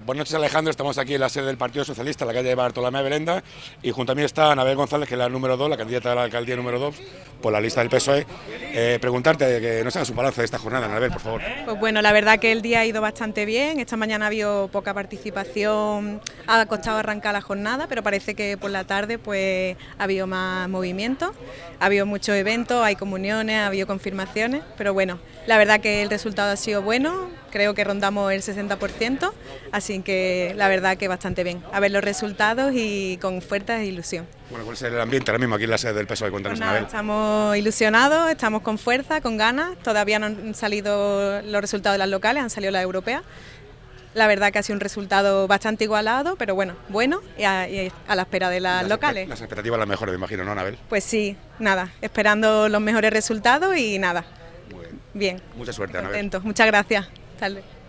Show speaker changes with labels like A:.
A: Buenas noches, Alejandro. Estamos aquí en la sede del Partido Socialista, en la calle Bartolomé Belenda, y junto a mí está Anabel González, que es la número 2, la candidata a la alcaldía número 2, por la lista del PSOE. Preguntarte que nos hagas un balance de esta jornada, Anabel, por favor.
B: Pues bueno, la verdad que el día ha ido bastante bien. Esta mañana ha habido poca participación, ha costado arrancar la jornada, pero parece que por la tarde pues ha habido más movimiento, ha habido muchos eventos, hay comuniones, ha habido confirmaciones, pero bueno, la verdad que el resultado ha sido bueno, creo que rondamos el 60%, así que la verdad que bastante bien. A ver los resultados y con fuerza e ilusión.
A: Bueno, ¿cuál es el ambiente ahora mismo aquí en la sede del PSOE? Cuéntanos,
B: Pues nada,
A: Anabel.
B: estamos ilusionados, estamos con fuerza, con ganas, todavía no han salido los resultados de las locales, han salido las europeas. La verdad que ha sido un resultado bastante igualado, pero bueno y a la espera de las locales.
A: Las expectativas las mejores, me imagino, ¿no, Anabel?
B: Pues sí, nada, esperando los mejores resultados y nada.
A: Muy bien.
B: Bien.
A: Mucha suerte, Anabel.
B: Contentos. Muchas gracias. Hasta luego.